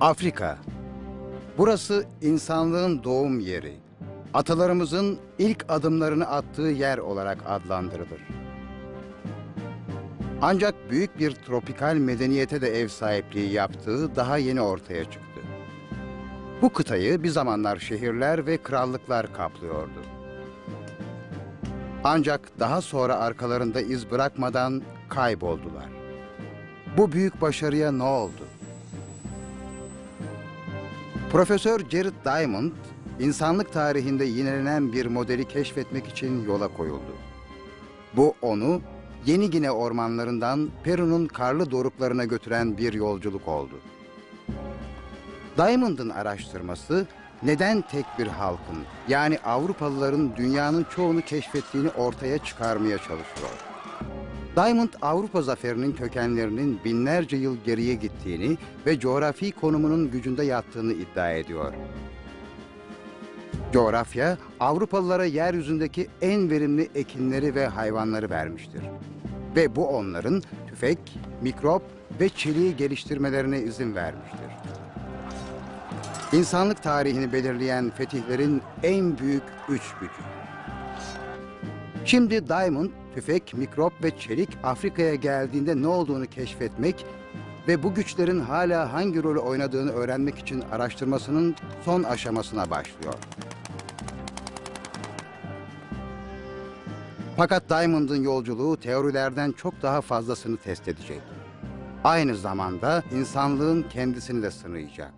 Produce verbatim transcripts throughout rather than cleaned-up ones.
Afrika. Burası insanlığın doğum yeri. Atalarımızın ilk adımlarını attığı yer olarak adlandırılır. Ancak büyük bir tropikal medeniyete de ev sahipliği yaptığı daha yeni ortaya çıktı. Bu kıtayı bir zamanlar şehirler ve krallıklar kaplıyordu. Ancak daha sonra arkalarında iz bırakmadan kayboldular. Bu büyük başarıya ne oldu? Profesör Jared Diamond, insanlık tarihinde yinelenen bir modeli keşfetmek için yola koyuldu. Bu onu Yeni Gine ormanlarından Peru'nun karlı doruklarına götüren bir yolculuk oldu. Diamond'ın araştırması, neden tek bir halkın, yani Avrupalıların dünyanın çoğunu keşfettiğini ortaya çıkarmaya çalışıyor. Diamond, Avrupa zaferinin kökenlerinin binlerce yıl geriye gittiğini ve coğrafi konumunun gücünde yattığını iddia ediyor. Coğrafya, Avrupalılara yeryüzündeki en verimli ekinleri ve hayvanları vermiştir. Ve bu onların tüfek, mikrop ve çeliği geliştirmelerine izin vermiştir. İnsanlık tarihini belirleyen fetihlerin en büyük üç gücü. Şimdi Diamond, tüfek, mikrop ve çelik Afrika'ya geldiğinde ne olduğunu keşfetmek ve bu güçlerin hala hangi rolü oynadığını öğrenmek için araştırmasının son aşamasına başlıyor. Fakat Diamond'ın yolculuğu teorilerden çok daha fazlasını test edecek. Aynı zamanda insanlığın kendisini de sınayacak.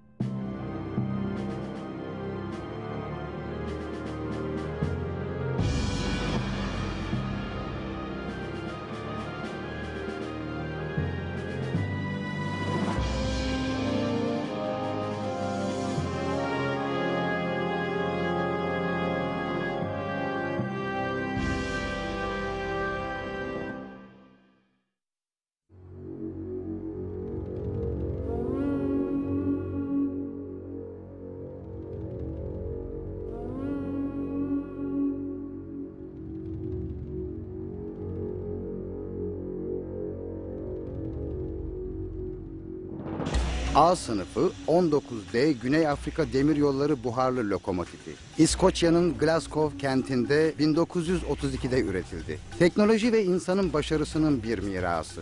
A sınıfı on dokuz D Güney Afrika Demiryolları buharlı lokomotifi. İskoçya'nın Glasgow kentinde bin dokuz yüz otuz ikide üretildi. Teknoloji ve insanın başarısının bir mirası.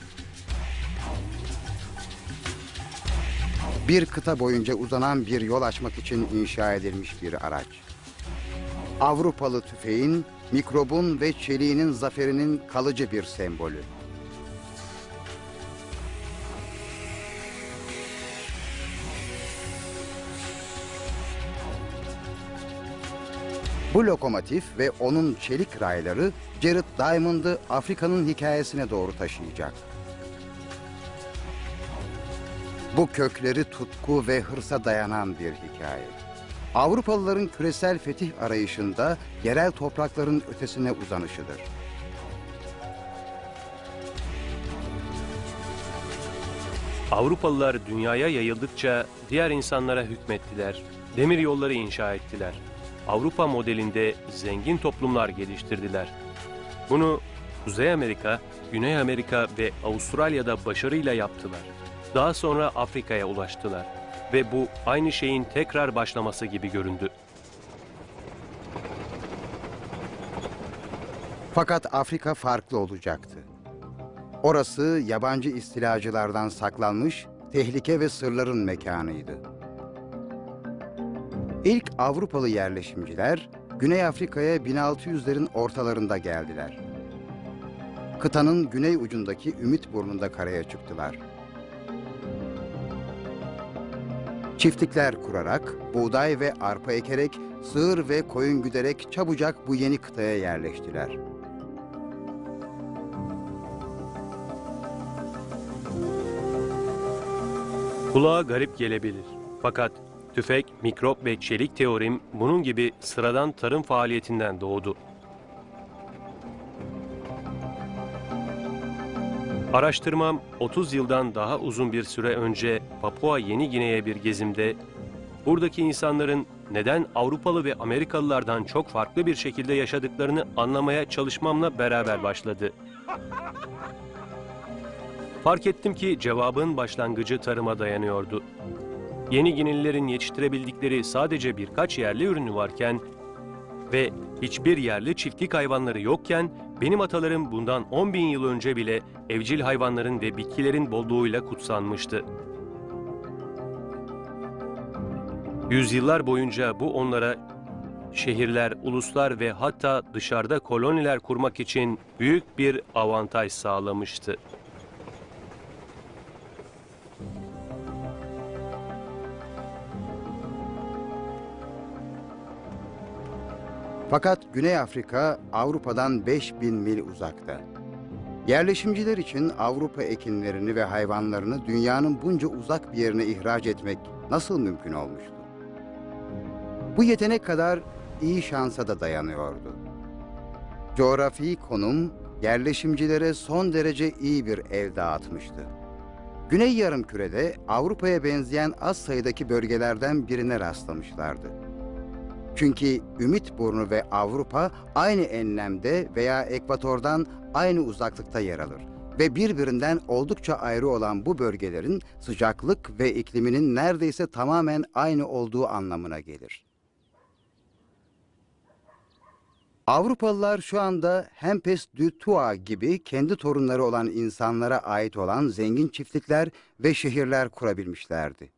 Bir kıta boyunca uzanan bir yol açmak için inşa edilmiş bir araç. Avrupalı tüfeğin, mikrobun ve çeliğinin zaferinin kalıcı bir sembolü. Bu lokomotif ve onun çelik rayları Jared Diamond'ı Afrika'nın hikayesine doğru taşıyacak. Bu kökleri tutku ve hırsa dayanan bir hikaye. Avrupalıların küresel fetih arayışında yerel toprakların ötesine uzanışıdır. Avrupalılar dünyaya yayıldıkça diğer insanlara hükmettiler, demir yolları inşa ettiler. Avrupa modelinde zengin toplumlar geliştirdiler. Bunu Kuzey Amerika, Güney Amerika ve Avustralya'da başarıyla yaptılar. Daha sonra Afrika'ya ulaştılar ve bu aynı şeyin tekrar başlaması gibi göründü. Fakat Afrika farklı olacaktı. Orası yabancı istilacılardan saklanmış tehlike ve sırların mekanıydı. İlk Avrupalı yerleşimciler Güney Afrika'ya bin altı yüzlerin ortalarında geldiler. Kıtanın güney ucundaki Ümit Burnu'nda karaya çıktılar. Çiftlikler kurarak, buğday ve arpa ekerek, sığır ve koyun güderek çabucak bu yeni kıtaya yerleştiler. Kulağa garip gelebilir. Fakat tüfek, mikrop ve çelik teorim bunun gibi sıradan tarım faaliyetinden doğdu. Araştırmam otuz yıldan daha uzun bir süre önce Papua Yeni Gine'ye bir gezimde buradaki insanların neden Avrupalı ve Amerikalılardan çok farklı bir şekilde yaşadıklarını anlamaya çalışmamla beraber başladı. Fark ettim ki cevabın başlangıcı tarıma dayanıyordu. Yeni Ginelilerin yetiştirebildikleri sadece birkaç yerli ürünü varken ve hiçbir yerli çiftlik hayvanları yokken, benim atalarım bundan on bin yıl önce bile evcil hayvanların ve bitkilerin bolluğuyla kutsanmıştı. Yüzyıllar boyunca bu onlara şehirler, uluslar ve hatta dışarıda koloniler kurmak için büyük bir avantaj sağlamıştı. Fakat Güney Afrika Avrupa'dan beş bin mil uzakta. Yerleşimciler için Avrupa ekinlerini ve hayvanlarını dünyanın bunca uzak bir yerine ihraç etmek nasıl mümkün olmuştu? Bu yetenek kadar iyi şansa da dayanıyordu. Coğrafi konum yerleşimcilere son derece iyi bir ev dağıtmıştı. Güney Yarımküre'de Avrupa'ya benzeyen az sayıdaki bölgelerden birine rastlamışlardı. Çünkü Ümitburnu ve Avrupa aynı enlemde veya ekvatordan aynı uzaklıkta yer alır ve birbirinden oldukça ayrı olan bu bölgelerin sıcaklık ve ikliminin neredeyse tamamen aynı olduğu anlamına gelir. Avrupalılar şu anda Hempes du Tua gibi kendi torunları olan insanlara ait olan zengin çiftlikler ve şehirler kurabilmişlerdi.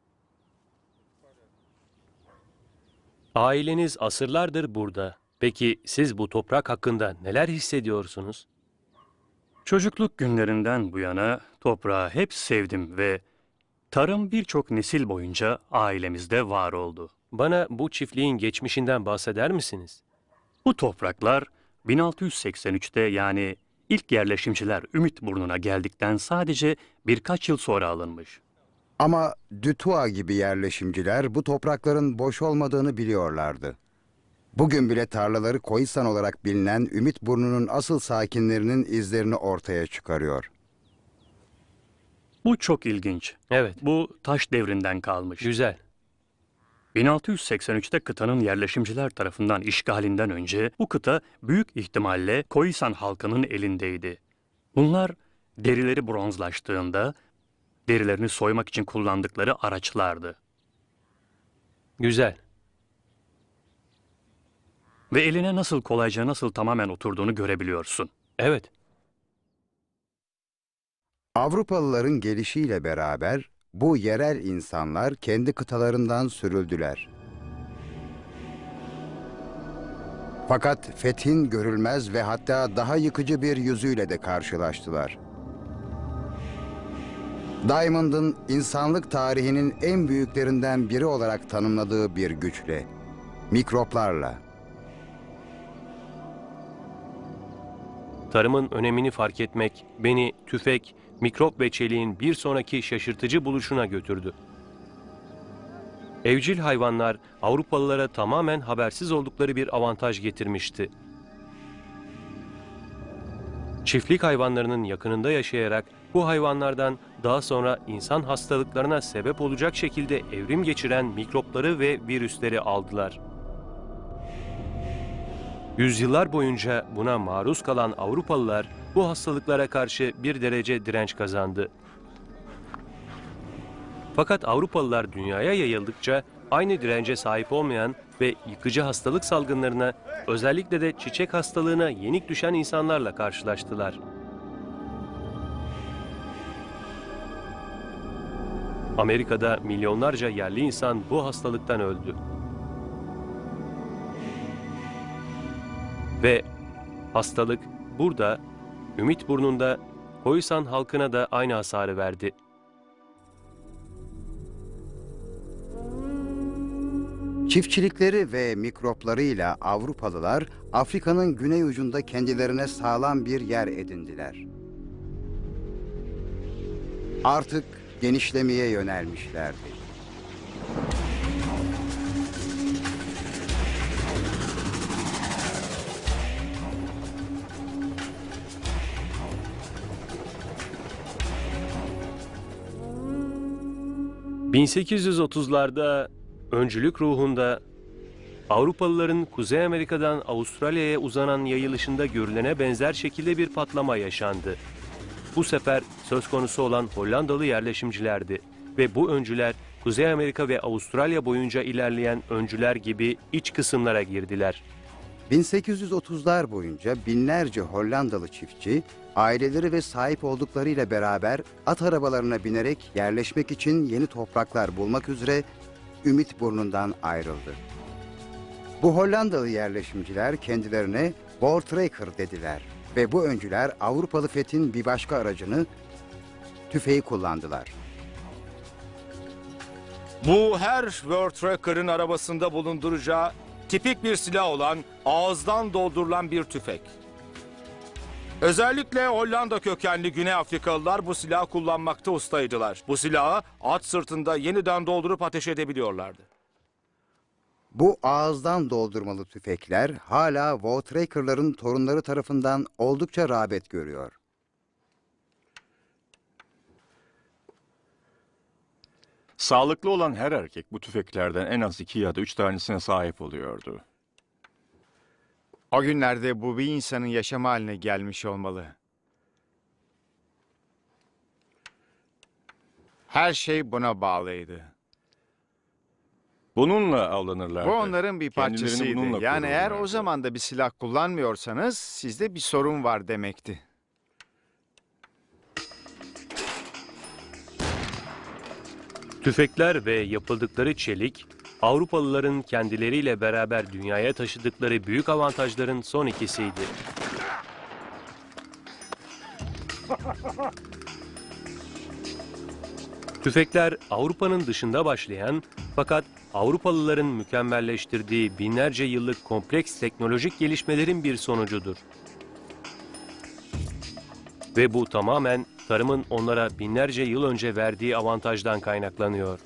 Aileniz asırlardır burada. Peki siz bu toprak hakkında neler hissediyorsunuz? Çocukluk günlerinden bu yana toprağı hep sevdim ve tarım birçok nesil boyunca ailemizde var oldu. Bana bu çiftliğin geçmişinden bahseder misiniz? Bu topraklar bin altı yüz seksen üçte yani ilk yerleşimciler Ümitburnu'na geldikten sadece birkaç yıl sonra alınmış. Ama Dutua gibi yerleşimciler bu toprakların boş olmadığını biliyorlardı. Bugün bile tarlaları Khoisan olarak bilinen Ümitburnu'nun asıl sakinlerinin izlerini ortaya çıkarıyor. Bu çok ilginç. Evet, Bu taş devrinden kalmış. güzel. bin altı yüz seksen üçte kıtanın yerleşimciler tarafından işgalinden önce bu kıta büyük ihtimalle Khoisan halkının elindeydi. Bunlar derileri bronzlaştığında derilerini soymak için kullandıkları araçlardı. Güzel. Ve eline nasıl kolayca nasıl tamamen oturduğunu görebiliyorsun. Evet. Avrupalıların gelişiyle beraber bu yerel insanlar kendi kıtalarından sürüldüler. Fakat fethin görülmez ve hatta daha yıkıcı bir yüzüyle de karşılaştılar. Diamond'ın insanlık tarihinin en büyüklerinden biri olarak tanımladığı bir güçle, mikroplarla. Tarımın önemini fark etmek beni tüfek, mikrop ve çeliğin bir sonraki şaşırtıcı buluşuna götürdü. Evcil hayvanlar Avrupalılara tamamen habersiz oldukları bir avantaj getirmişti. Çiftlik hayvanlarının yakınında yaşayarak bu hayvanlardan daha sonra insan hastalıklarına sebep olacak şekilde evrim geçiren mikropları ve virüsleri aldılar. Yüzyıllar boyunca buna maruz kalan Avrupalılar bu hastalıklara karşı bir derece direnç kazandı. Fakat Avrupalılar dünyaya yayıldıkça aynı dirence sahip olmayan ve yıkıcı hastalık salgınlarına, özellikle de çiçek hastalığına yenik düşen insanlarla karşılaştılar. Amerika'da milyonlarca yerli insan bu hastalıktan öldü. Ve hastalık burada, Ümitburnu'nda Khoisan halkına da aynı hasarı verdi. Çiftçilikleri ve mikroplarıyla Avrupalılar Afrika'nın güney ucunda kendilerine sağlam bir yer edindiler. Artık genişlemeye yönelmişlerdi. bin sekiz yüz otuzlarda öncülük ruhunda Avrupalıların Kuzey Amerika'dan Avustralya'ya uzanan yayılışında görülene benzer şekilde bir patlama yaşandı. Bu sefer söz konusu olan Hollandalı yerleşimcilerdi ve bu öncüler Kuzey Amerika ve Avustralya boyunca ilerleyen öncüler gibi iç kısımlara girdiler. bin sekiz yüz otuzlar boyunca binlerce Hollandalı çiftçi, aileleri ve sahip olduklarıyla beraber at arabalarına binerek yerleşmek için yeni topraklar bulmak üzere Ümitburnu'ndan ayrıldı. Bu Hollandalı yerleşimciler kendilerine Voortrekker dediler ve bu öncüler Avrupalı fethin bir başka aracını, tüfeği kullandılar. Bu her Voortrekker'ın arabasında bulunduracağı tipik bir silah olan ağızdan doldurulan bir tüfek. Özellikle Hollanda kökenli Güney Afrikalılar bu silahı kullanmakta ustaydılar. Bu silahı at sırtında yeniden doldurup ateş edebiliyorlardı. Bu ağızdan doldurmalı tüfekler hala Voortrekker'ların torunları tarafından oldukça rağbet görüyor. Sağlıklı olan her erkek bu tüfeklerden en az iki ya da üç tanesine sahip oluyordu. O günlerde bu bir insanın yaşamı haline gelmiş olmalı. Her şey buna bağlıydı. Bununla avlanırlardı. Bu onların bir Kendilerini parçasıydı. bununla Yani eğer o korurlardı. zaman da bir silah kullanmıyorsanız sizde bir sorun var demekti. Tüfekler ve yapıldıkları çelik, Avrupalıların kendileriyle beraber dünyaya taşıdıkları büyük avantajların son ikisiydi. Tüfekler Avrupa'nın dışında başlayan fakat Avrupalıların mükemmelleştirdiği binlerce yıllık kompleks teknolojik gelişmelerin bir sonucudur. Ve bu tamamen tarımın onlara binlerce yıl önce verdiği avantajdan kaynaklanıyor.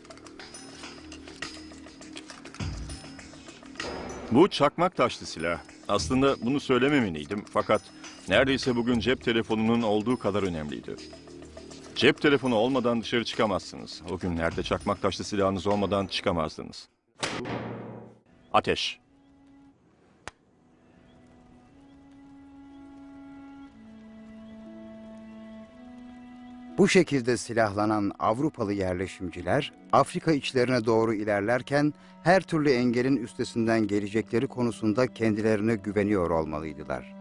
Bu çakmak taşlı silah. Aslında bunu söylememeliydim fakat neredeyse bugün cep telefonunun olduğu kadar önemliydi. Cep telefonu olmadan dışarı çıkamazsınız. O günlerde çakmak taşlı silahınız olmadan çıkamazdınız. Ateş. Bu şekilde silahlanan Avrupalı yerleşimciler Afrika içlerine doğru ilerlerken her türlü engelin üstesinden gelecekleri konusunda kendilerine güveniyor olmalıydılar.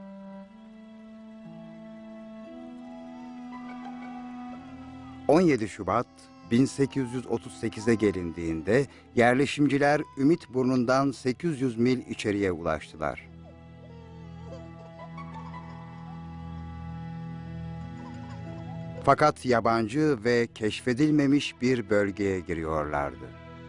on yedi Şubat bin sekiz yüz otuz sekize gelindiğinde yerleşimciler Ümitburnu'ndan sekiz yüz mil içeriye ulaştılar. Fakat yabancı ve keşfedilmemiş bir bölgeye giriyorlardı.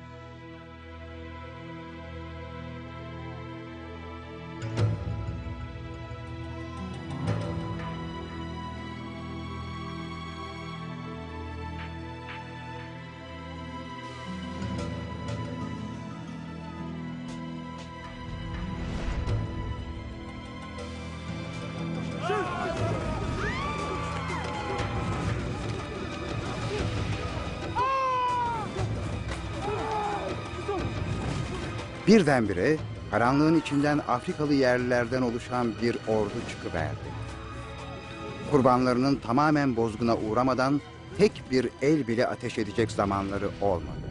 Birdenbire karanlığın içinden Afrikalı yerlilerden oluşan bir ordu çıkıverdi. Kurbanlarının tamamen bozguna uğramadan tek bir el bile ateş edecek zamanları olmadı.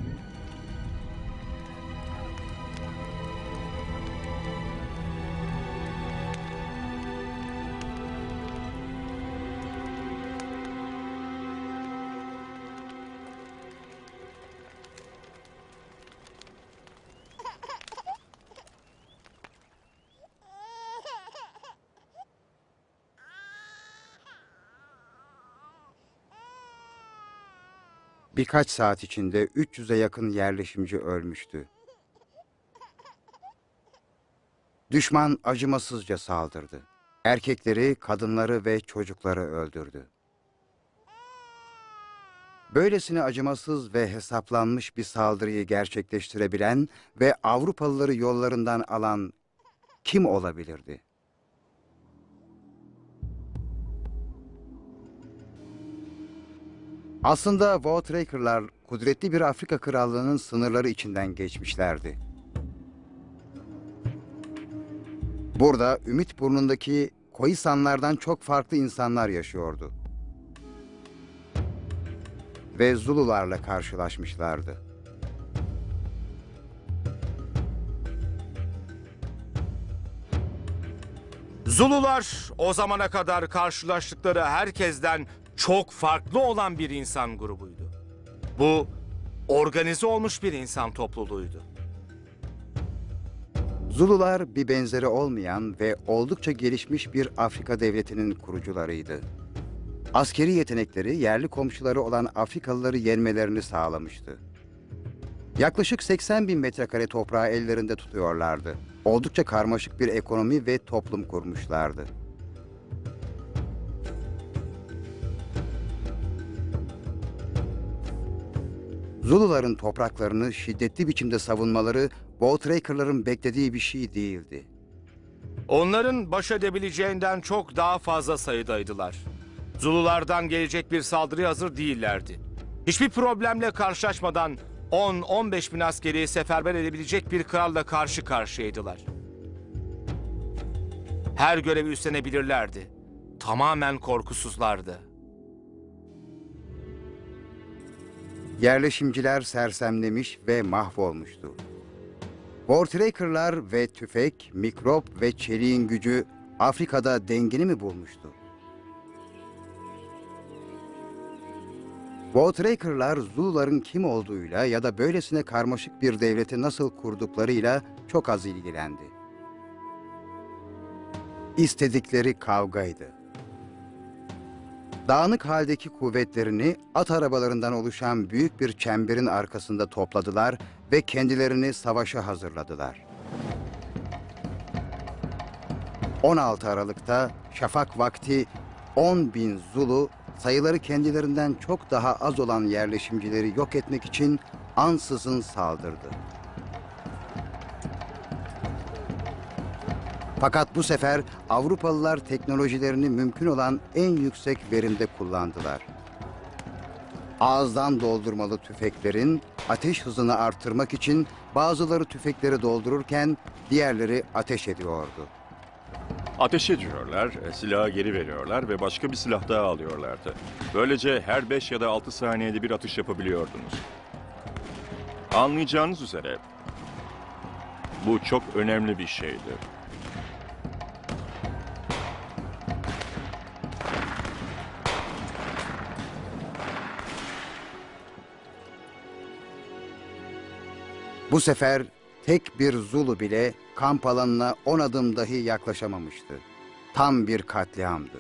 Birkaç saat içinde üç yüze yakın yerleşimci ölmüştü. Düşman acımasızca saldırdı. Erkekleri, kadınları ve çocukları öldürdü. Böylesine acımasız ve hesaplanmış bir saldırıyı gerçekleştirebilen ve Avrupalıları yollarından alan kim olabilirdi? Aslında Voortrekker'lar kudretli bir Afrika krallığının sınırları içinden geçmişlerdi. Burada Ümitburnu'ndaki Khoisanlardan çok farklı insanlar yaşıyordu. ve Zulularla karşılaşmışlardı. Zulular o zamana kadar karşılaştıkları herkesten çok farklı olan bir insan grubuydu. Bu organize olmuş bir insan topluluğuydu. Zulular bir benzeri olmayan ve oldukça gelişmiş bir Afrika devletinin kurucularıydı. Askeri yetenekleri yerli komşuları olan Afrikalıları yenmelerini sağlamıştı. Yaklaşık seksen bin metrekare toprağı ellerinde tutuyorlardı. Oldukça karmaşık bir ekonomi ve toplum kurmuşlardı. Zuluların topraklarını şiddetli biçimde savunmaları Voortrekkers beklediği bir şey değildi. Onların baş edebileceğinden çok daha fazla sayıdaydılar. Zululardan gelecek bir saldırıya hazır değillerdi. Hiçbir problemle karşılaşmadan on on beş bin askeri seferber edebilecek bir kralla karşı karşıyaydılar. Her görevi üstlenebilirlerdi. Tamamen korkusuzlardı. Yerleşimciler sersemlemiş ve mahvolmuştu. Voortrekkers'lar ve tüfek, mikrop ve çeliğin gücü Afrika'da dengeni mi bulmuştu? Voortrekkers'lar Zuluların kim olduğuyla ya da böylesine karmaşık bir devleti nasıl kurduklarıyla çok az ilgilendi. İstedikleri kavgaydı. Dağınık haldeki kuvvetlerini at arabalarından oluşan büyük bir çemberin arkasında topladılar ve kendilerini savaşa hazırladılar. on altı Aralık'ta şafak vakti on bin Zulu sayıları kendilerinden çok daha az olan yerleşimcileri yok etmek için ansızın saldırdı. Fakat bu sefer Avrupalılar teknolojilerini mümkün olan en yüksek verimde kullandılar. Ağızdan doldurmalı tüfeklerin ateş hızını artırmak için bazıları tüfekleri doldururken diğerleri ateş ediyordu. Ateş ediyorlar, silahı geri veriyorlar ve başka bir silah daha alıyorlardı. Böylece her beş ya da altı saniyede bir atış yapabiliyordunuz. Anlayacağınız üzere bu çok önemli bir şeydi. Bu sefer tek bir Zulu bile kamp alanına on adım dahi yaklaşamamıştı. Tam bir katliamdı.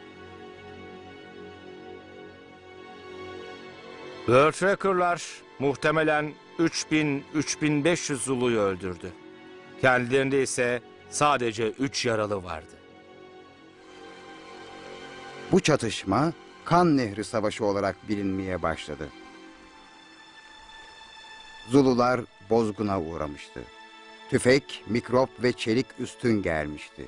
Voortrekkers'lar muhtemelen üç bin üç bin beş yüz Zulu'yu öldürdü. Kendilerinde ise sadece üç yaralı vardı. Bu çatışma Kan Nehri Savaşı olarak bilinmeye başladı. Zulular bozguna uğramıştı. Tüfek, mikrop ve çelik üstün gelmişti.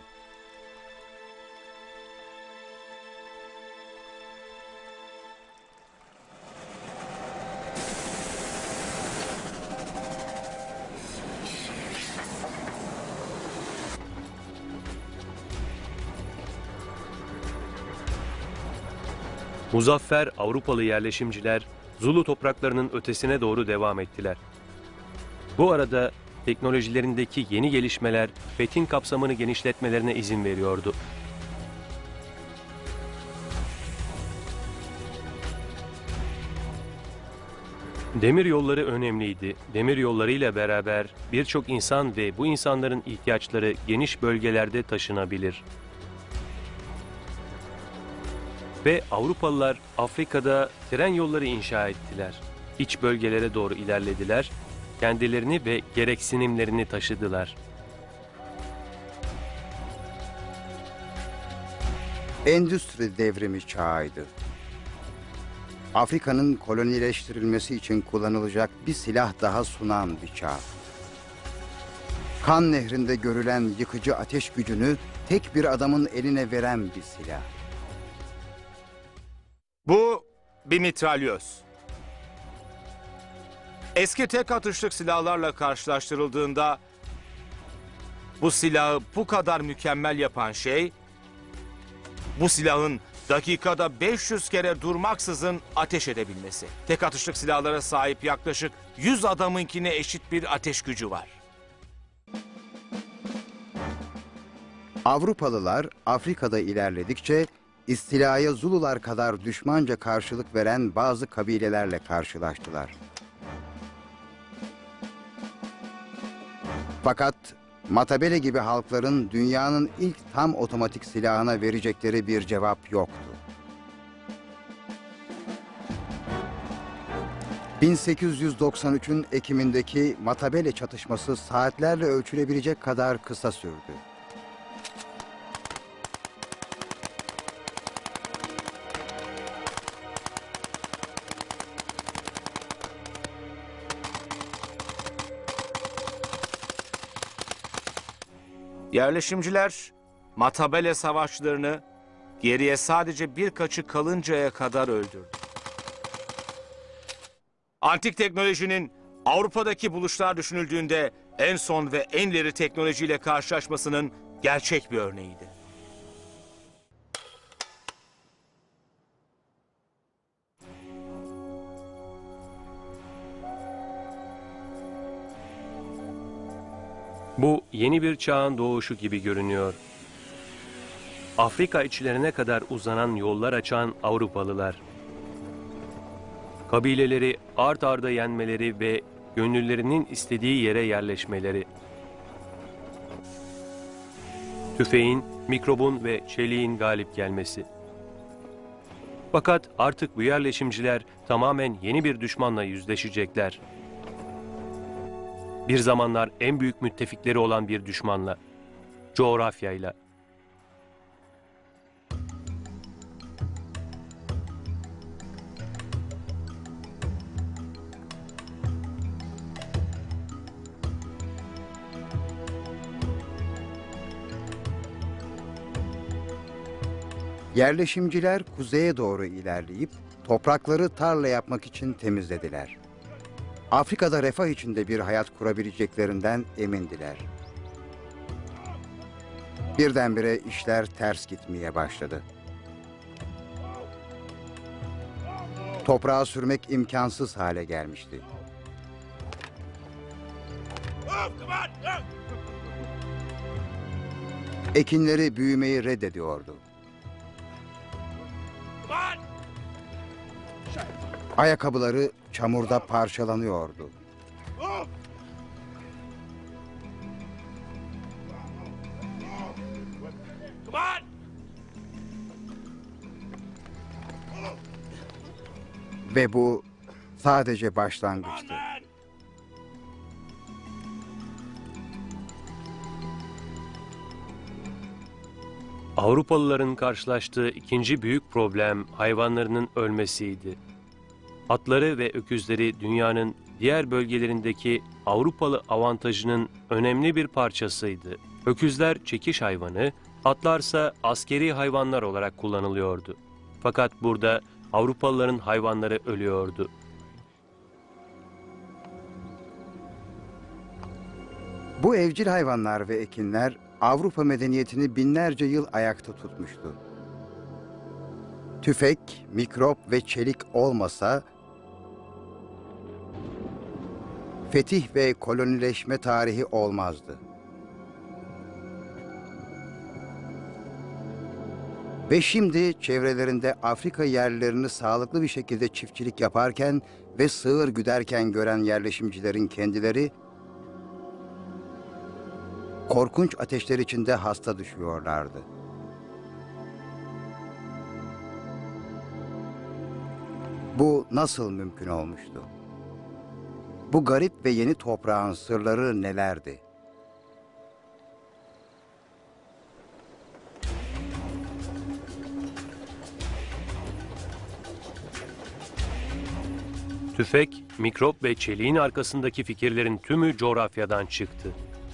Muzaffer Avrupalı yerleşimciler Zulu topraklarının ötesine doğru devam ettiler. Bu arada teknolojilerindeki yeni gelişmeler fethin kapsamını genişletmelerine izin veriyordu. Demir yolları önemliydi. Demir yollarıyla beraber birçok insan ve bu insanların ihtiyaçları geniş bölgelerde taşınabilir. Ve Avrupalılar Afrika'da tren yolları inşa ettiler. İç bölgelere doğru ilerlediler, kendilerini ve gereksinimlerini taşıdılar. Endüstri devrimi çağıydı. Afrika'nın kolonileştirilmesi için kullanılacak bir silah daha sunan bir çağ. Kan Nehri'nde görülen yıkıcı ateş gücünü tek bir adamın eline veren bir silah. Bu bir mitralyöz. Eski tek atışlık silahlarla karşılaştırıldığında bu silahı bu kadar mükemmel yapan şey, bu silahın dakikada beş yüz kere durmaksızın ateş edebilmesi. Tek atışlık silahlara sahip yaklaşık yüz adamınkine eşit bir ateş gücü var. Avrupalılar Afrika'da ilerledikçe istilaya Zulular kadar düşmanca karşılık veren bazı kabilelerle karşılaştılar. Fakat Matabele gibi halkların dünyanın ilk tam otomatik silahına verecekleri bir cevap yoktu. bin sekiz yüz doksan üçün Ekim'indeki Matabele çatışması saatlerle ölçülebilecek kadar kısa sürdü. Yerleşimciler Matabele savaşçılarını geriye sadece birkaçı kalıncaya kadar öldürdü. Antik teknolojinin Avrupa'daki buluşlar düşünüldüğünde en son ve en ileri teknolojiyle karşılaşmasının gerçek bir örneğiydi. Bu yeni bir çağın doğuşu gibi görünüyor. Afrika içlerine kadar uzanan yollar açan Avrupalılar. Kabileleri art arda yenmeleri ve gönüllerinin istediği yere yerleşmeleri. Tüfeğin, mikrobun ve çeliğin galip gelmesi. Fakat artık bu yerleşimciler tamamen yeni bir düşmanla yüzleşecekler. Bir zamanlar en büyük müttefikleri olan bir düşmanla, coğrafyayla. Yerleşimciler kuzeye doğru ilerleyip toprakları tarla yapmak için temizlediler. Afrika'da refah içinde bir hayat kurabileceklerinden emindiler. Birdenbire işler ters gitmeye başladı. Toprağa sürmek imkansız hale gelmişti. Ekinleri büyümeyi reddediyordu. Ayakkabıları çamurda parçalanıyordu. Ve bu sadece başlangıçtı. Avrupalıların karşılaştığı ikinci büyük problem hayvanlarının ölmesiydi. Atları ve öküzleri dünyanın diğer bölgelerindeki Avrupalı avantajının önemli bir parçasıydı. Öküzler çekiş hayvanı, atlarsa askeri hayvanlar olarak kullanılıyordu. Fakat burada Avrupalıların hayvanları ölüyordu. Bu evcil hayvanlar ve ekinler Avrupa medeniyetini binlerce yıl ayakta tutmuştu. Tüfek, mikrop ve çelik olmasa fetih ve kolonileşme tarihi olmazdı. Ve şimdi çevrelerinde Afrika yerlilerini sağlıklı bir şekilde çiftçilik yaparken ve sığır güderken gören yerleşimcilerin kendileri korkunç ateşler içinde hasta düşüyorlardı. Bu nasıl mümkün olmuştu? Bu garip ve yeni toprağın sırları nelerdi? Tüfek, mikrop ve çeliğin arkasındaki fikirlerin tümü coğrafyadan çıktı.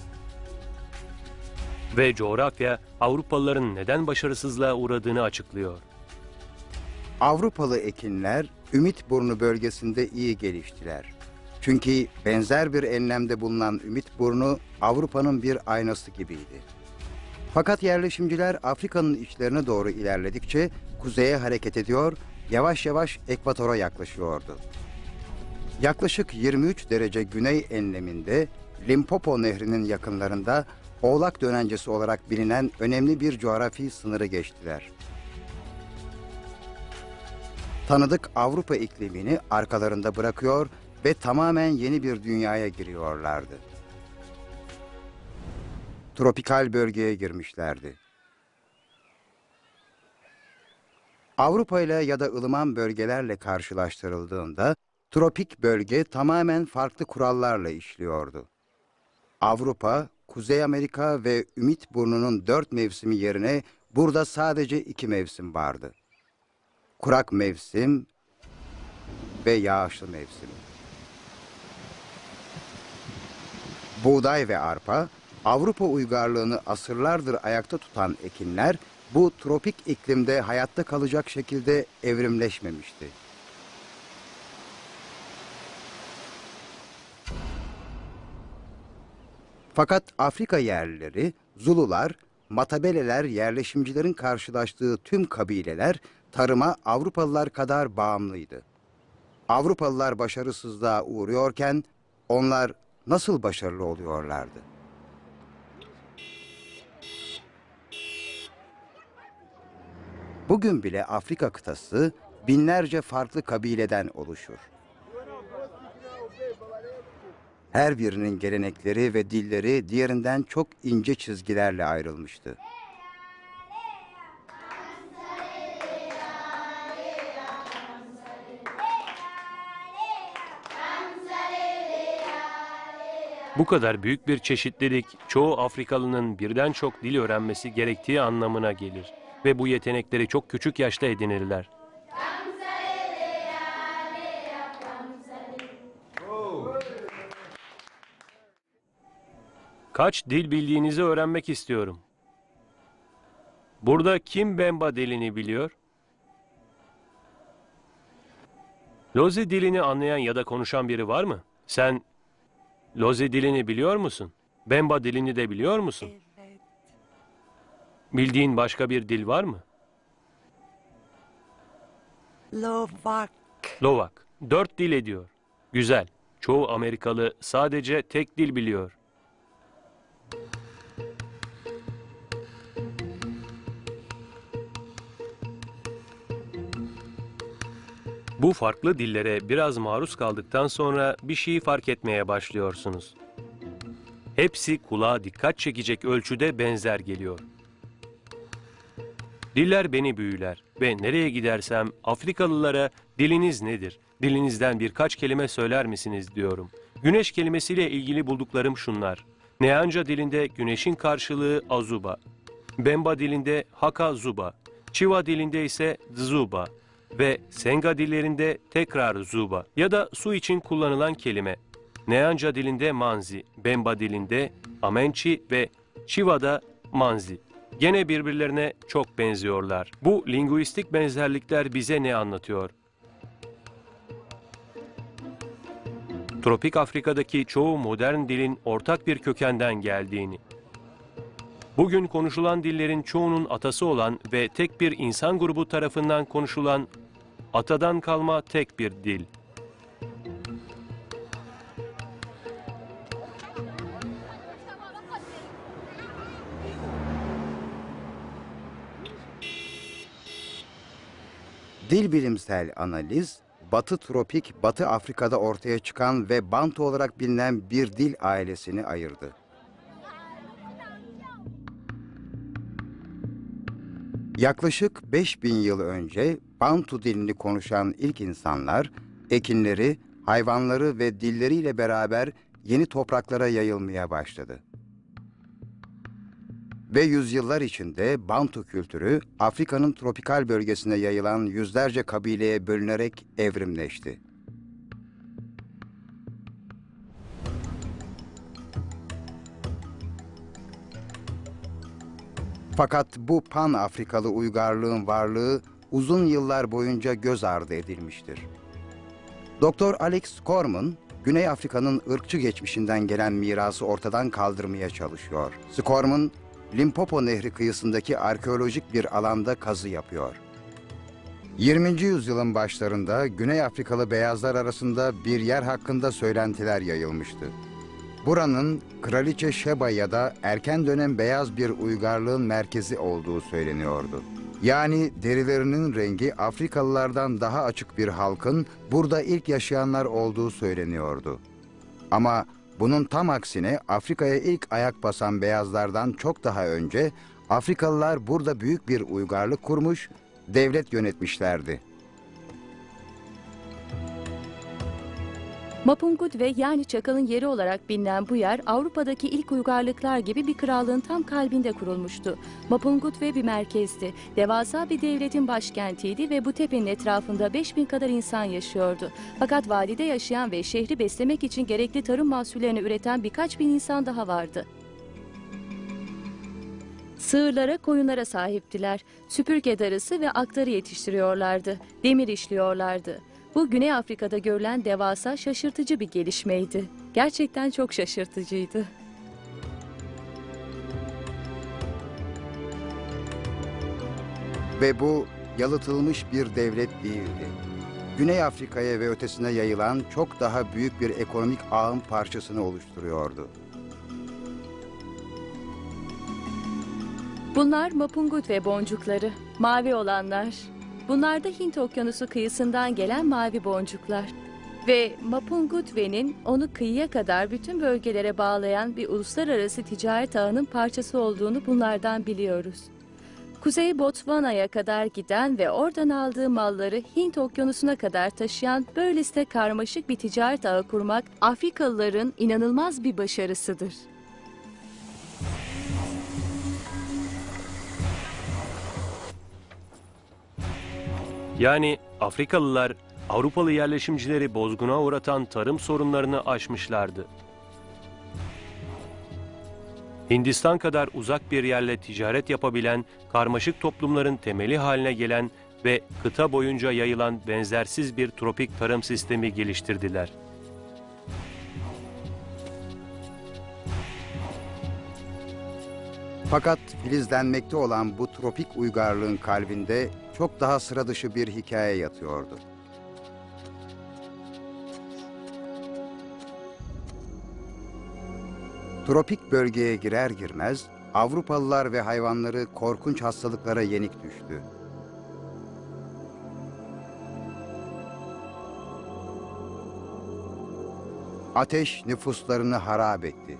Ve coğrafya, Avrupalıların neden başarısızlığa uğradığını açıklıyor. Avrupalı ekinler Ümitburnu bölgesinde iyi geliştiler. Çünkü benzer bir enlemde bulunan Ümitburnu Avrupa'nın bir aynası gibiydi. Fakat yerleşimciler Afrika'nın içlerine doğru ilerledikçe kuzeye hareket ediyor, yavaş yavaş ekvatora yaklaşıyordu. Yaklaşık yirmi üç derece güney enleminde Limpopo Nehri'nin yakınlarında Oğlak Dönencesi olarak bilinen önemli bir coğrafi sınırı geçtiler. Tanıdık Avrupa iklimini arkalarında bırakıyor ve tamamen yeni bir dünyaya giriyorlardı. Tropikal bölgeye girmişlerdi. Avrupa ile ya da ılıman bölgelerle karşılaştırıldığında tropik bölge tamamen farklı kurallarla işliyordu. Avrupa, Kuzey Amerika ve Ümit Burnu'nun dört mevsimi yerine burada sadece iki mevsim vardı. Kurak mevsim ve yağışlı mevsim. Buğday ve arpa, Avrupa uygarlığını asırlardır ayakta tutan ekinler, bu tropik iklimde hayatta kalacak şekilde evrimleşmemişti. Fakat Afrika yerlileri, Zulular, Matabeleler, yerleşimcilerin karşılaştığı tüm kabileler tarıma Avrupalılar kadar bağımlıydı. Avrupalılar başarısızlığa uğruyorken onlar nasıl başarılı oluyorlardı? Bugün bile Afrika kıtası binlerce farklı kabileden oluşur. Her birinin gelenekleri ve dilleri diğerinden çok ince çizgilerle ayrılmıştı. Bu kadar büyük bir çeşitlilik çoğu Afrikalının birden çok dil öğrenmesi gerektiği anlamına gelir ve bu yetenekleri çok küçük yaşta edinirler. Kaç dil bildiğinizi öğrenmek istiyorum. Burada kim Bemba dilini biliyor? Lozi dilini anlayan ya da konuşan biri var mı? Sen Lozi dilini biliyor musun? Bemba dilini de biliyor musun? Evet. Bildiğin başka bir dil var mı? Lovak. Lovak. Dört dil ediyor. Güzel. Çoğu Amerikalı sadece tek dil biliyor. Bu farklı dillere biraz maruz kaldıktan sonra bir şeyi fark etmeye başlıyorsunuz. Hepsi kulağa dikkat çekecek ölçüde benzer geliyor. Diller beni büyüler ve nereye gidersem Afrikalılara diliniz nedir, dilinizden birkaç kelime söyler misiniz diyorum. Güneş kelimesiyle ilgili bulduklarım şunlar. Neanca dilinde güneşin karşılığı Azuba, Bemba dilinde Haka Zuba, Chiwa dilinde ise Dzuba ve Senga dillerinde tekrar Zuba ya da su için kullanılan kelime. Neanca dilinde Manzi, Bemba dilinde Amenchi ve Chiwa'da Manzi. Gene birbirlerine çok benziyorlar. Bu linguistik benzerlikler bize ne anlatıyor? Tropik Afrika'daki çoğu modern dilin ortak bir kökenden geldiğini. Bugün konuşulan dillerin çoğunun atası olan ve tek bir insan grubu tarafından konuşulan atadan kalma tek bir dil. Dil bilimsel analiz, Batı Tropik, Batı Afrika'da ortaya çıkan ve Bantu olarak bilinen bir dil ailesini ayırdı. Yaklaşık beş bin yıl önce Bantu dilini konuşan ilk insanlar, ekinleri, hayvanları ve dilleriyle beraber yeni topraklara yayılmaya başladı. Ve yüzyıllar içinde Bantu kültürü Afrika'nın tropikal bölgesine yayılan yüzlerce kabileye bölünerek evrimleşti. Fakat bu Pan-Afrikalı uygarlığın varlığı uzun yıllar boyunca göz ardı edilmiştir. Doktor Alex Corman, Güney Afrika'nın ırkçı geçmişinden gelen mirası ortadan kaldırmaya çalışıyor. Corman, Limpopo Nehri kıyısındaki arkeolojik bir alanda kazı yapıyor. yirminci yüzyılın başlarında Güney Afrikalı beyazlar arasında bir yer hakkında söylentiler yayılmıştı. Buranın Kraliçe Şeba ya da erken dönem beyaz bir uygarlığın merkezi olduğu söyleniyordu. Yani derilerinin rengi Afrikalılardan daha açık bir halkın burada ilk yaşayanlar olduğu söyleniyordu. Ama bunun tam aksine Afrika'ya ilk ayak basan beyazlardan çok daha önce Afrikalılar burada büyük bir uygarlık kurmuş, devlet yönetmişlerdi. Mapungud ve yani çakalın yeri olarak bilinen bu yer Avrupa'daki ilk uygarlıklar gibi bir krallığın tam kalbinde kurulmuştu. Mapungud ve bir merkezdi. Devasa bir devletin başkentiydi ve bu tepenin etrafında beş bin kadar insan yaşıyordu. Fakat vadide yaşayan ve şehri beslemek için gerekli tarım mahsullerini üreten birkaç bin insan daha vardı. Sığırlara, koyunlara sahiptiler. Süpürge darısı ve aktarı yetiştiriyorlardı. Demir işliyorlardı. Bu Güney Afrika'da görülen devasa şaşırtıcı bir gelişmeydi. Gerçekten çok şaşırtıcıydı. Ve bu yalıtılmış bir devlet değildi. Güney Afrika'ya ve ötesine yayılan çok daha büyük bir ekonomik ağın parçasını oluşturuyordu. Bunlar Mapungud ve boncukları, mavi olanlar. Bunlar da Hint Okyanusu kıyısından gelen mavi boncuklar. Ve Mapungudve'nin onu kıyıya kadar bütün bölgelere bağlayan bir uluslararası ticaret ağının parçası olduğunu bunlardan biliyoruz. Kuzey Botswana'ya kadar giden ve oradan aldığı malları Hint Okyanusu'na kadar taşıyan böylesine karmaşık bir ticaret ağı kurmak Afrikalıların inanılmaz bir başarısıdır. Yani Afrikalılar Avrupalı yerleşimcileri bozguna uğratan tarım sorunlarını aşmışlardı. Hindistan kadar uzak bir yerle ticaret yapabilen, karmaşık toplumların temeli haline gelen ve kıta boyunca yayılan benzersiz bir tropik tarım sistemi geliştirdiler. Fakat filizlenmekte olan bu tropik uygarlığın kalbinde çok daha sıra dışı bir hikaye yatıyordu. Tropik bölgeye girer girmez Avrupalılar ve hayvanları korkunç hastalıklara yenik düştü. Ateş nüfuslarını harap etti.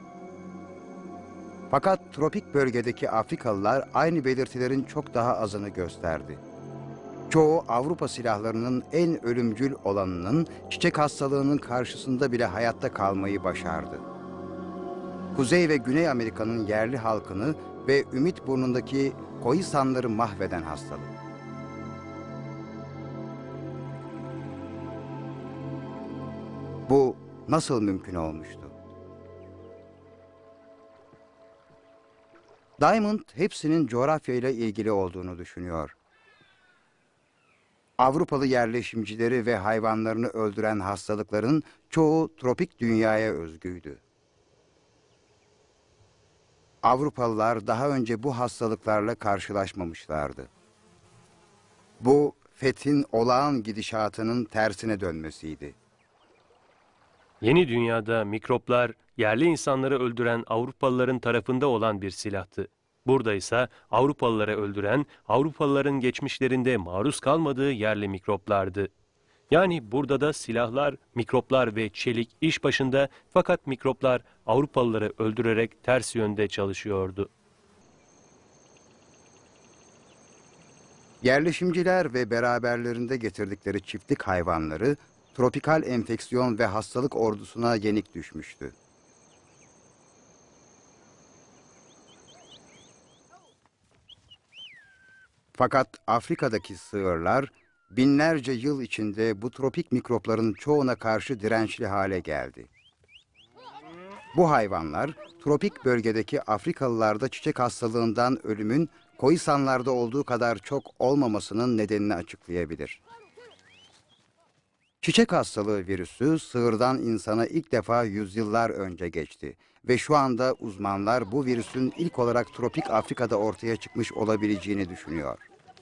Fakat tropik bölgedeki Afrikalılar aynı belirtilerin çok daha azını gösterdi. Çoğu Avrupa silahlarının en ölümcül olanının çiçek hastalığının karşısında bile hayatta kalmayı başardı. Kuzey ve Güney Amerika'nın yerli halkını ve Ümit Burnu'ndaki Khoisanları mahveden hastalık. Bu nasıl mümkün olmuştu? Diamond hepsinin coğrafyayla ilgili olduğunu düşünüyor. Avrupalı yerleşimcileri ve hayvanlarını öldüren hastalıkların çoğu tropik dünyaya özgüydü. Avrupalılar daha önce bu hastalıklarla karşılaşmamışlardı. Bu fethin olağan gidişatının tersine dönmesiydi. Yeni dünyada mikroplar yerli insanları öldüren Avrupalıların tarafında olan bir silahtı. Burada ise Avrupalıları öldüren, Avrupalıların geçmişlerinde maruz kalmadığı yerli mikroplardı. Yani burada da silahlar, mikroplar ve çelik iş başında, fakat mikroplar Avrupalıları öldürerek ters yönde çalışıyordu. Yerleşimciler ve beraberlerinde getirdikleri çiftlik hayvanları tropikal enfeksiyon ve hastalık ordusuna yenik düşmüştü. Fakat Afrika'daki sığırlar binlerce yıl içinde bu tropik mikropların çoğuna karşı dirençli hale geldi. Bu hayvanlar tropik bölgedeki Afrikalılarda çiçek hastalığından ölümün Khoisanlarda olduğu kadar çok olmamasının nedenini açıklayabilir. Çiçek hastalığı virüsü sığırdan insana ilk defa yüzyıllar önce geçti ve şu anda uzmanlar bu virüsün ilk olarak tropik Afrika'da ortaya çıkmış olabileceğini düşünüyor.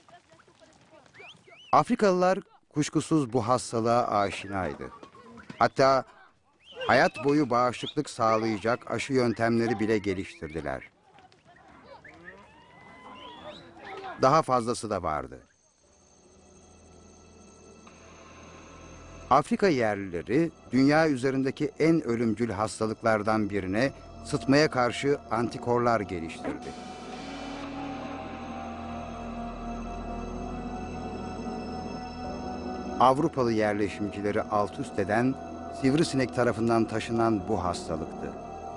Afrikalılar kuşkusuz bu hastalığa aşinaydı. Hatta hayat boyu bağışıklık sağlayacak aşı yöntemleri bile geliştirdiler. Daha fazlası da vardı. Afrika yerlileri dünya üzerindeki en ölümcül hastalıklardan birine sıtmaya karşı antikorlar geliştirdi. Avrupalı yerleşimcileri alt üst eden sivrisinek tarafından taşınan bu hastalıktı.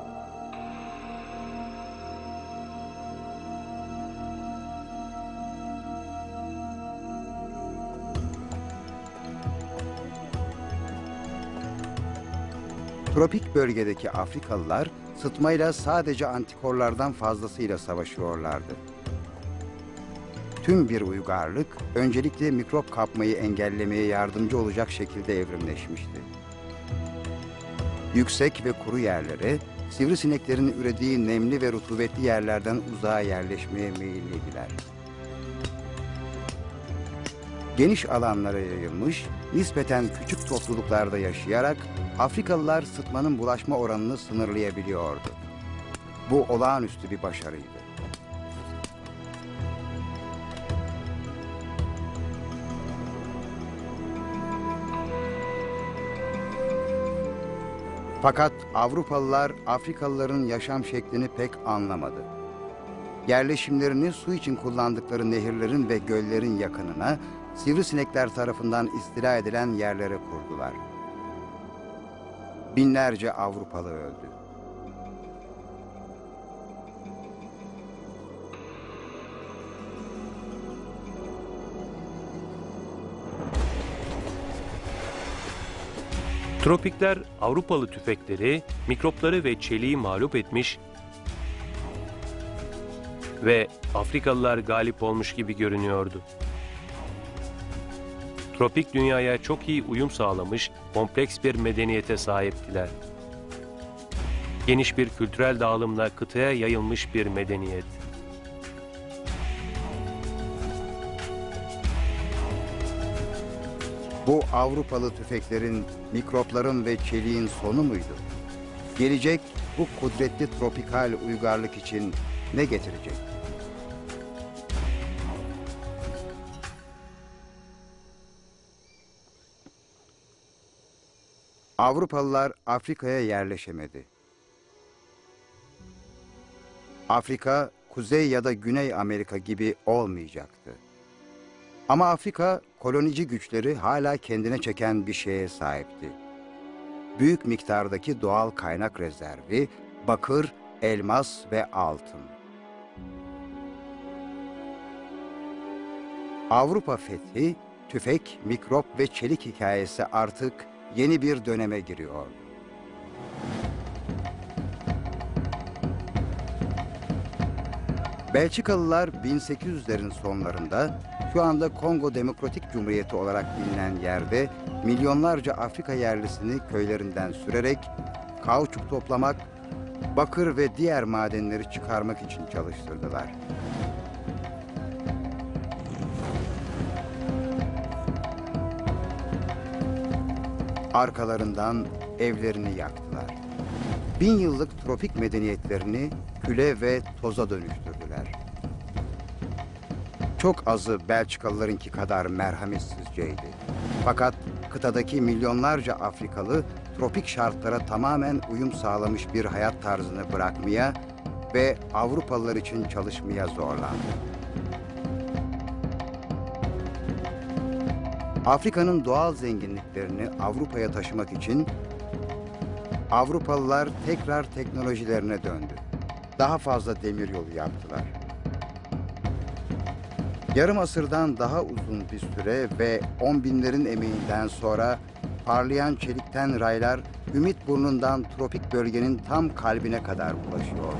Tropik bölgedeki Afrikalılar sıtmayla sadece antikorlardan fazlasıyla savaşıyorlardı. Tüm bir uygarlık öncelikle mikrop kapmayı engellemeye yardımcı olacak şekilde evrimleşmişti. Yüksek ve kuru yerlere, sivrisineklerin ürediği nemli ve rutubetli yerlerden uzağa yerleşmeye meyilliydiler. Geniş alanlara yayılmış, nispeten küçük topluluklarda yaşayarak Afrikalılar sıtmanın bulaşma oranını sınırlayabiliyordu. Bu olağanüstü bir başarıydı. Fakat Avrupalılar Afrikalıların yaşam şeklini pek anlamadı. Yerleşimlerini su için kullandıkları nehirlerin ve göllerin yakınına, sivrisinekler tarafından istila edilen yerlere kurdular. Binlerce Avrupalı öldü. Tropikler Avrupalı tüfekleri, mikropları ve çeliği mağlup etmiş ve Afrikalılar galip olmuş gibi görünüyordu. Tropik dünyaya çok iyi uyum sağlamış, kompleks bir medeniyete sahiptiler. Geniş bir kültürel dağılımla kıtaya yayılmış bir medeniyet. Bu Avrupalı tüfeklerin, mikropların ve çeliğin sonu muydu? Gelecek bu kudretli tropikal uygarlık için ne getirecek? Avrupalılar Afrika'ya yerleşemedi. Afrika, Kuzey ya da Güney Amerika gibi olmayacaktı. Ama Afrika, kolonici güçleri hala kendine çeken bir şeye sahipti. Büyük miktardaki doğal kaynak rezervi, bakır, elmas ve altın. Avrupa fethi, tüfek, mikrop ve çelik hikayesi artık yeni bir döneme giriyor. Belçikalılar bin sekiz yüzlerin sonlarında şu anda Kongo Demokratik Cumhuriyeti olarak bilinen yerde milyonlarca Afrika yerlisini köylerinden sürerek kauçuk toplamak, bakır ve diğer madenleri çıkarmak için çalıştırdılar. Arkalarından evlerini yaktılar. Bin yıllık tropik medeniyetlerini küle ve toza dönüştürdüler. Çok azı Belçikalılarınki kadar merhametsizceydi. Fakat kıtadaki milyonlarca Afrikalı tropik şartlara tamamen uyum sağlamış bir hayat tarzını bırakmaya ve Avrupalılar için çalışmaya zorlandı. Afrika'nın doğal zenginliklerini Avrupa'ya taşımak için Avrupalılar tekrar teknolojilerine döndü. Daha fazla demiryolu yaptılar. Yarım asırdan daha uzun bir süre ve on binlerin emeğinden sonra parlayan çelikten raylar Ümit Burnu'ndan tropik bölgenin tam kalbine kadar ulaşıyordu.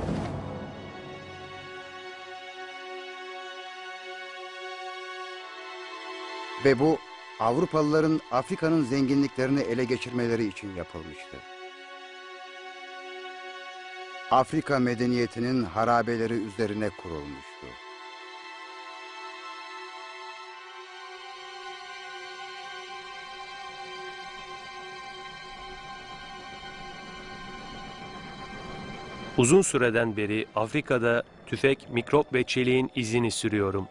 Ve bu Avrupalıların Afrika'nın zenginliklerini ele geçirmeleri için yapılmıştı. Afrika medeniyetinin harabeleri üzerine kurulmuştu. Uzun süreden beri Afrika'da tüfek, mikrop ve çeliğin izini sürüyorum.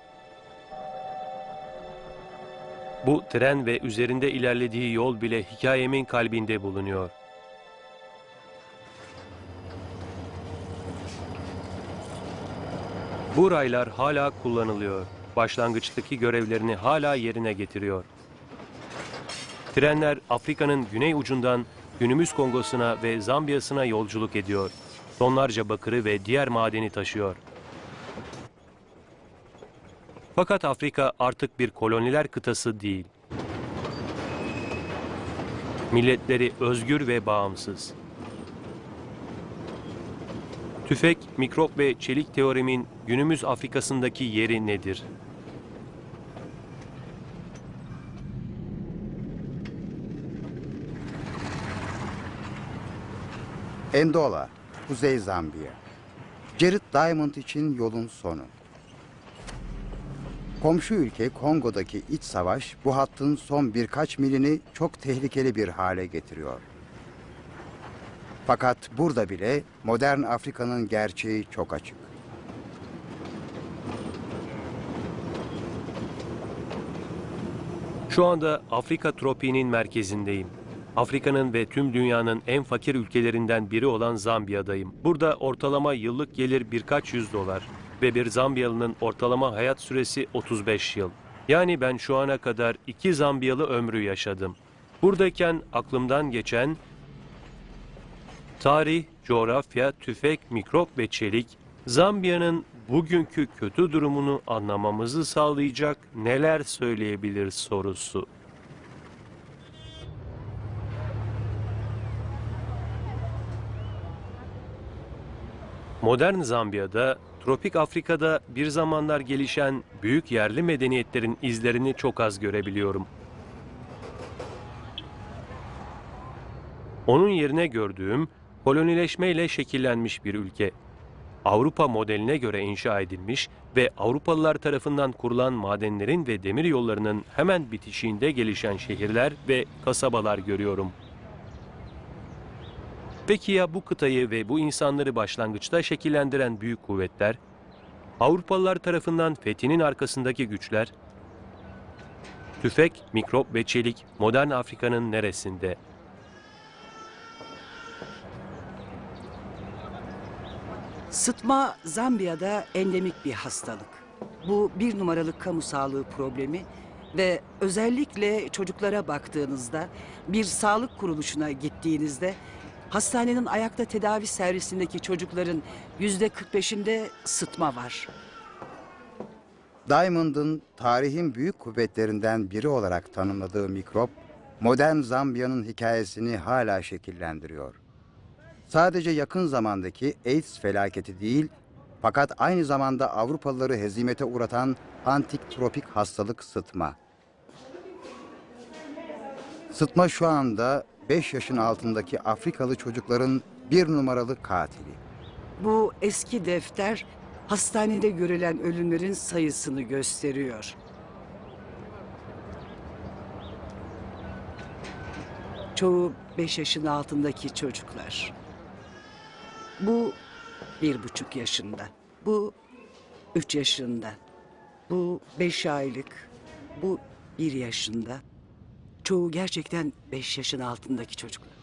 Bu tren ve üzerinde ilerlediği yol bile hikayemin kalbinde bulunuyor. Bu raylar hala kullanılıyor. Başlangıçtaki görevlerini hala yerine getiriyor. Trenler Afrika'nın güney ucundan günümüz Kongo'suna ve Zambiya'sına yolculuk ediyor. Tonlarca bakırı ve diğer madeni taşıyor. Fakat Afrika artık bir koloniler kıtası değil. Milletleri özgür ve bağımsız. Tüfek, mikrop ve çelik teorimin günümüz Afrika'sındaki yeri nedir? Endola, Kuzey Zambiya. Jared Diamond için yolun sonu. Komşu ülke Kongo'daki iç savaş bu hattın son birkaç milini çok tehlikeli bir hale getiriyor. Fakat burada bile modern Afrika'nın gerçeği çok açık. Şu anda Afrika tropiğinin merkezindeyim. Afrika'nın ve tüm dünyanın en fakir ülkelerinden biri olan Zambiya'dayım. Burada ortalama yıllık gelir birkaç yüz dolar ve bir Zambiyalı'nın ortalama hayat süresi otuz beş yıl. Yani ben şu ana kadar iki Zambiyalı ömrü yaşadım. Buradayken aklımdan geçen tarih, coğrafya, tüfek, mikrop ve çelik, Zambiya'nın bugünkü kötü durumunu anlamamızı sağlayacak neler söyleyebilir sorusu. Modern Zambiya'da, tropik Afrika'da bir zamanlar gelişen büyük yerli medeniyetlerin izlerini çok az görebiliyorum. Onun yerine gördüğüm kolonileşmeyle şekillenmiş bir ülke. Avrupa modeline göre inşa edilmiş ve Avrupalılar tarafından kurulan madenlerin ve demir yollarının hemen bitişiğinde gelişen şehirler ve kasabalar görüyorum. Peki ya bu kıtayı ve bu insanları başlangıçta şekillendiren büyük kuvvetler? Avrupalılar tarafından fethinin arkasındaki güçler? Tüfek, mikrop ve çelik modern Afrika'nın neresinde? Sıtma Zambiya'da endemik bir hastalık. Bu bir numaralı kamu sağlığı problemi ve özellikle çocuklara baktığınızda, bir sağlık kuruluşuna gittiğinizde hastanenin ayakta tedavi servisindeki çocukların yüzde kırk beşinde sıtma var. Diamond'ın tarihin büyük kuvvetlerinden biri olarak tanımladığı mikrop, modern Zambiya'nın hikayesini hala şekillendiriyor. Sadece yakın zamandaki AIDS felaketi değil, fakat aynı zamanda Avrupalıları hezimete uğratan antik tropik hastalık sıtma. Sıtma şu anda beş yaşın altındaki Afrikalı çocukların bir numaralı katili. Bu eski defter hastanede görülen ölümlerin sayısını gösteriyor. Çoğu beş yaşın altındaki çocuklar. Bu bir buçuk yaşında. Bu üç yaşında. Bu beş aylık. Bu bir yaşında. Çoğu gerçekten beş yaşın altındaki çocuklar.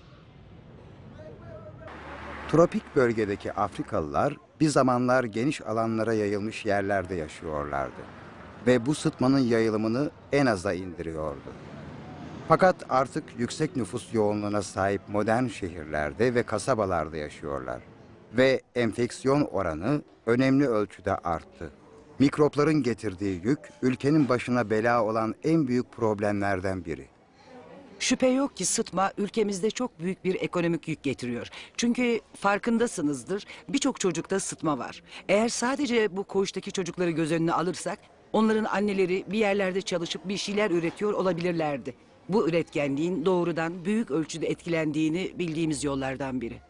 Tropik bölgedeki Afrikalılar bir zamanlar geniş alanlara yayılmış yerlerde yaşıyorlardı. Ve bu sıtmanın yayılımını en aza indiriyordu. Fakat artık yüksek nüfus yoğunluğuna sahip modern şehirlerde ve kasabalarda yaşıyorlar. Ve enfeksiyon oranı önemli ölçüde arttı. Mikropların getirdiği yük, ülkenin başına bela olan en büyük problemlerden biri. Şüphe yok ki sıtma ülkemizde çok büyük bir ekonomik yük getiriyor. Çünkü farkındasınızdır, birçok çocukta sıtma var. Eğer sadece bu koğuştaki çocukları göz önüne alırsak, Onların anneleri bir yerlerde çalışıp bir şeyler üretiyor olabilirlerdi. Bu üretkenliğin doğrudan büyük ölçüde etkilendiğini bildiğimiz yollardan biri.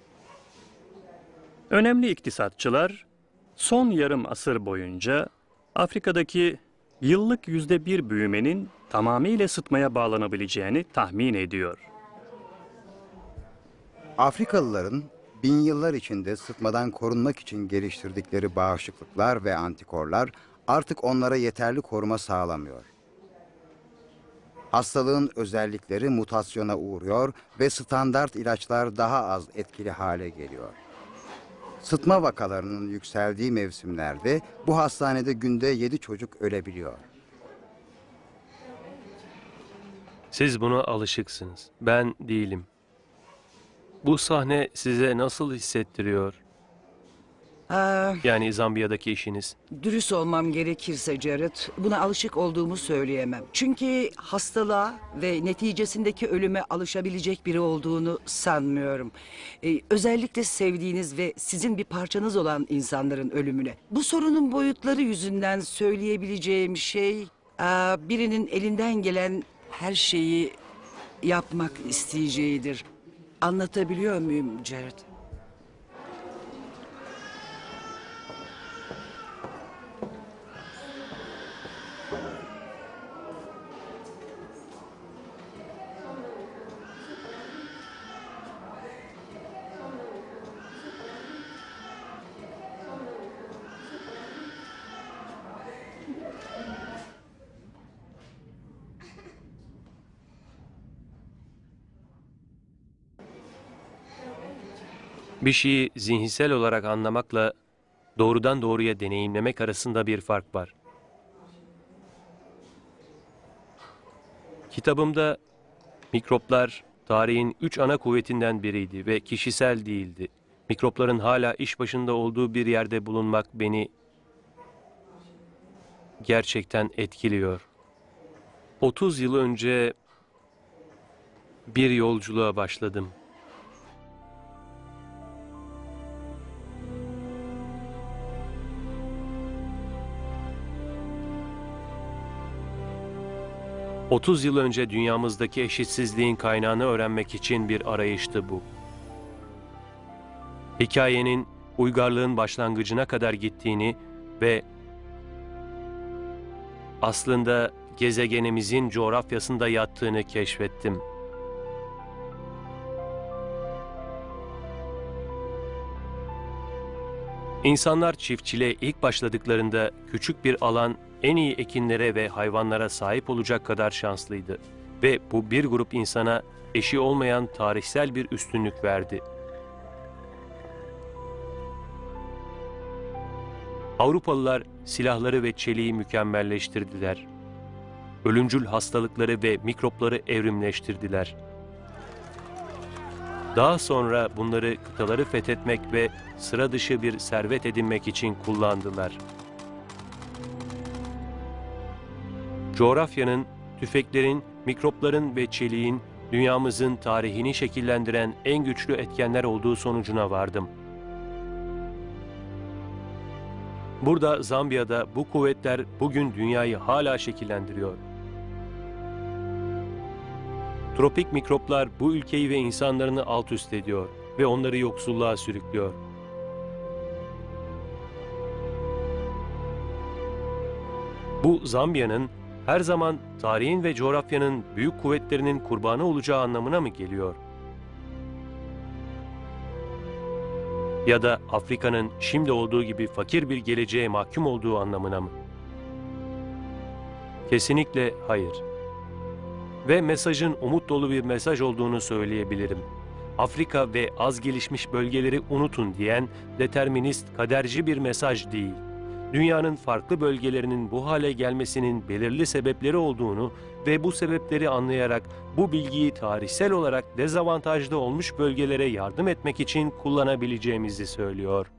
Önemli iktisatçılar son yarım asır boyunca Afrika'daki yıllık yüzde bir büyümenin tamamıyla ısıtmaya bağlanabileceğini tahmin ediyor. Afrikalıların bin yıllar içinde sıtmadan korunmak için geliştirdikleri bağışıklıklar ve antikorlar artık onlara yeterli koruma sağlamıyor. Hastalığın özellikleri mutasyona uğruyor ve standart ilaçlar daha az etkili hale geliyor. Sıtma vakalarının yükseldiği mevsimlerde bu hastanede günde yedi çocuk ölebiliyor. Siz buna alışıksınız. Ben değilim. Bu sahne size nasıl hissettiriyor? Aa, Yani Zambiya'daki işiniz. dürüst olmam gerekirse Jared, buna alışık olduğumu söyleyemem. Çünkü hastalığa ve neticesindeki ölüme alışabilecek biri olduğunu sanmıyorum. Ee, özellikle sevdiğiniz ve sizin bir parçanız olan insanların ölümüne. Bu sorunun boyutları yüzünden söyleyebileceğim şey, aa, birinin elinden gelen her şeyi yapmak isteyeceğidir. Anlatabiliyor muyum Jared? Bir şeyi zihinsel olarak anlamakla doğrudan doğruya deneyimlemek arasında bir fark var. Kitabımda mikroplar tarihin üç ana kuvvetinden biriydi ve kişisel değildi. Mikropların hala iş başında olduğu bir yerde bulunmak beni gerçekten etkiliyor. otuz yıl önce bir yolculuğa başladım. otuz yıl önce dünyamızdaki eşitsizliğin kaynağını öğrenmek için bir arayıştı bu. Hikayenin uygarlığın başlangıcına kadar gittiğini ve aslında gezegenimizin coğrafyasında yattığını keşfettim. İnsanlar çiftçiliğe ilk başladıklarında küçük bir alan en iyi ekinlere ve hayvanlara sahip olacak kadar şanslıydı. Ve bu bir grup insana eşi olmayan tarihsel bir üstünlük verdi. Avrupalılar silahları ve çeliği mükemmelleştirdiler. Ölümcül hastalıkları ve mikropları evrimleştirdiler. Daha sonra bunları kıtaları fethetmek ve sıra dışı bir servet edinmek için kullandılar. Coğrafyanın, tüfeklerin, mikropların ve çeliğin dünyamızın tarihini şekillendiren en güçlü etkenler olduğu sonucuna vardım. Burada Zambiya'da bu kuvvetler bugün dünyayı hala şekillendiriyor. Tropik mikroplar bu ülkeyi ve insanlarını alt üst ediyor ve onları yoksulluğa sürüklüyor. Bu Zambiya'nın her zaman tarihin ve coğrafyanın büyük kuvvetlerinin kurbanı olacağı anlamına mı geliyor? Ya da Afrika'nın şimdi olduğu gibi fakir bir geleceğe mahkum olduğu anlamına mı? Kesinlikle hayır. Ve mesajın umut dolu bir mesaj olduğunu söyleyebilirim. Afrika ve az gelişmiş bölgeleri unutun diyen determinist, kaderci bir mesaj değil. Dünyanın farklı bölgelerinin bu hale gelmesinin belirli sebepleri olduğunu ve bu sebepleri anlayarak bu bilgiyi tarihsel olarak dezavantajlı olmuş bölgelere yardım etmek için kullanabileceğimizi söylüyor.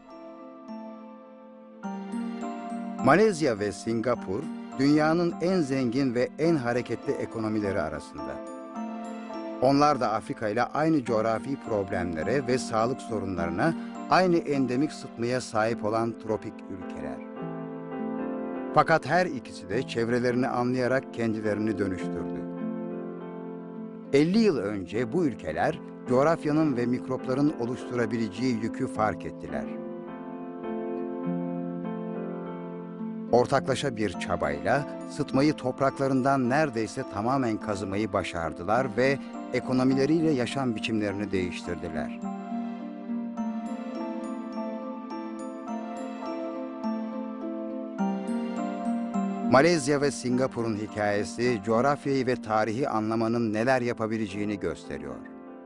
Malezya ve Singapur, dünyanın en zengin ve en hareketli ekonomileri arasında. Onlar da Afrika ile aynı coğrafi problemlere ve sağlık sorunlarına aynı endemik sıtmaya sahip olan tropik ülkeler. Fakat her ikisi de çevrelerini anlayarak kendilerini dönüştürdü. elli yıl önce bu ülkeler coğrafyanın ve mikropların oluşturabileceği yükü fark ettiler. Ortaklaşa bir çabayla sıtmayı topraklarından neredeyse tamamen kazımayı başardılar ve ekonomileriyle yaşam biçimlerini değiştirdiler. Malezya ve Singapur'un hikayesi coğrafyayı ve tarihi anlamanın neler yapabileceğini gösteriyor.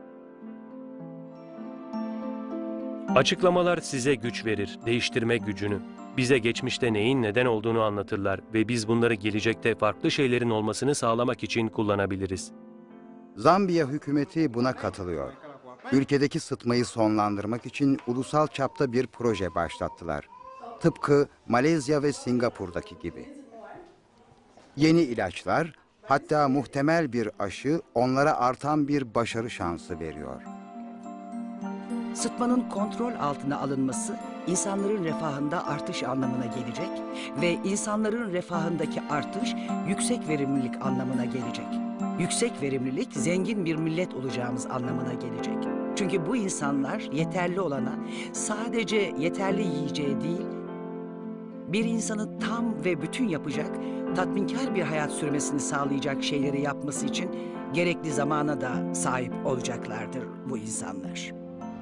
Açıklamalar size güç verir, değiştirme gücünü. Bize geçmişte neyin neden olduğunu anlatırlar ve biz bunları gelecekte farklı şeylerin olmasını sağlamak için kullanabiliriz. Zambiya hükümeti buna katılıyor. Ülkedeki sıtmayı sonlandırmak için ulusal çapta bir proje başlattılar. Tıpkı Malezya ve Singapur'daki gibi. Yeni ilaçlar, hatta muhtemel bir aşı onlara artan bir başarı şansı veriyor. Sıtmanın kontrol altına alınması insanların refahında artış anlamına gelecek ve insanların refahındaki artış yüksek verimlilik anlamına gelecek. Yüksek verimlilik zengin bir millet olacağımız anlamına gelecek. Çünkü bu insanlar yeterli olana sadece yeterli yiyeceği değil, bir insanı tam ve bütün yapacak, tatminkar bir hayat sürmesini sağlayacak şeyleri yapması için gerekli zamana da sahip olacaklardır bu insanlar.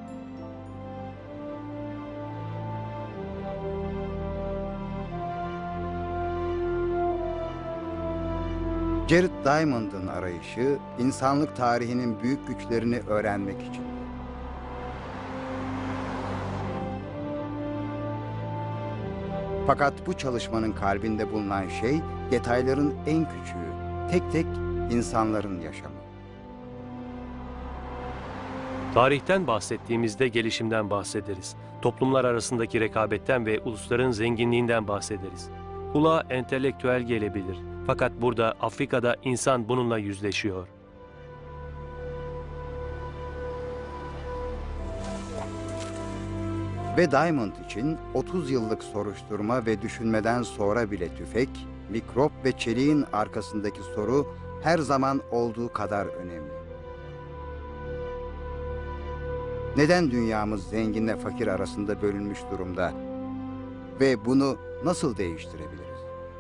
Jared Diamond'ın arayışı, insanlık tarihinin büyük güçlerini öğrenmek için. Fakat bu çalışmanın kalbinde bulunan şey, detayların en küçüğü, tek tek insanların yaşamı. Tarihten bahsettiğimizde gelişimden bahsederiz. Toplumlar arasındaki rekabetten ve ulusların zenginliğinden bahsederiz. Kulağa entelektüel gelebilir. Fakat burada, Afrika'da insan bununla yüzleşiyor. Ve Diamond için otuz yıllık soruşturma ve düşünmeden sonra bile tüfek, mikrop ve çeliğin arkasındaki soru her zaman olduğu kadar önemli. Neden dünyamız zenginle fakir arasında bölünmüş durumda ve bunu nasıl değiştirebiliriz?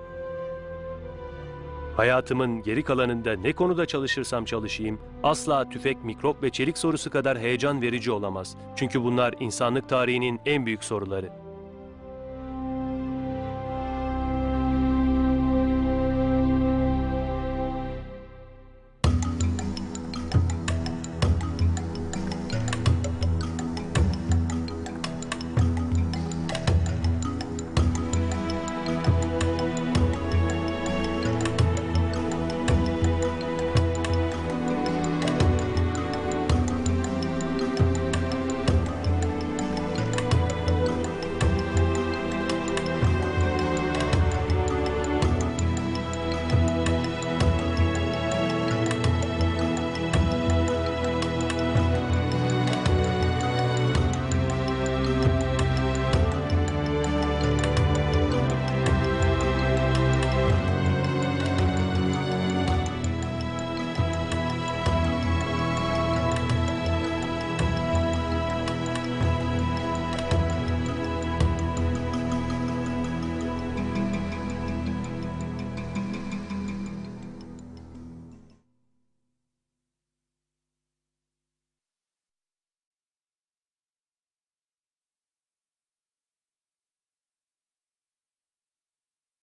Hayatımın geri kalanında ne konuda çalışırsam çalışayım, asla tüfek, mikrop ve çelik sorusu kadar heyecan verici olamaz. Çünkü bunlar insanlık tarihinin en büyük soruları.